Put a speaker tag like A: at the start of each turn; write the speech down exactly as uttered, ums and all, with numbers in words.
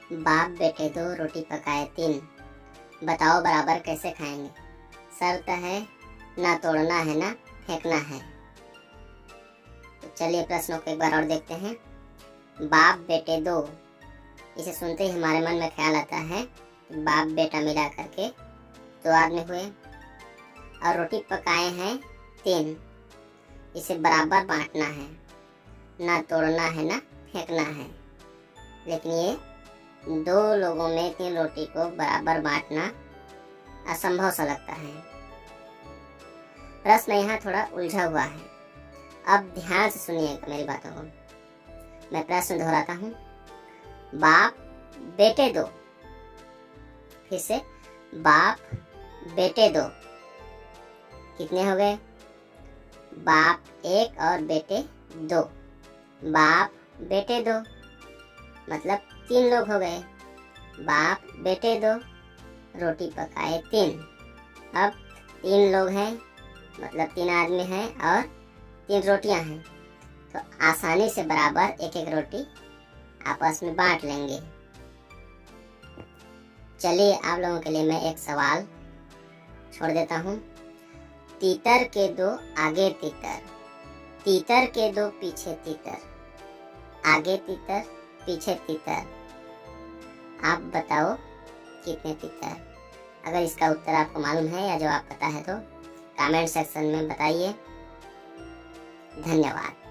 A: बाप बेटे दो रोटी पकाए तीन, बताओ बराबर कैसे खाएंगे। शर्त है ना तोड़ना है ना फेंकना है। तो चलिए प्रश्नों को एक बार और देखते हैं। बाप बेटे दो, इसे सुनते ही हमारे मन में ख्याल आता है बाप बेटा मिला करके दो आदमी हुए, और रोटी पकाए हैं तीन, इसे बराबर बांटना है, ना तोड़ना है ना फेंकना है। लेकिन ये दो लोगों में तीन रोटी को बराबर बांटना असंभव सा लगता है। प्रश्न यहाँ थोड़ा उलझा हुआ है। अब ध्यान से सुनिएगा मेरी बातों को। मैं प्रश्न दोहराता हूँ। बाप बेटे दो, फिर से बाप बेटे दो, कितने हो गए? बाप एक और बेटे दो, बाप बेटे दो मतलब तीन लोग हो गए। बाप बेटे दो, रोटी पकाए तीन। अब तीन लोग हैं मतलब तीन आदमी हैं और तीन रोटियां हैं, तो आसानी से बराबर एक एक रोटी आपस में बांट लेंगे। चलिए आप लोगों के लिए मैं एक सवाल छोड़ देता हूँ। तीतर के दो आगे तीतर, तीतर के दो पीछे तीतर, आगे तीतर पीछे तीतर, आप बताओ कितने तीतर? अगर इसका उत्तर आपको मालूम है या जवाब पता है तो कमेंट सेक्शन में बताइए। धन्यवाद।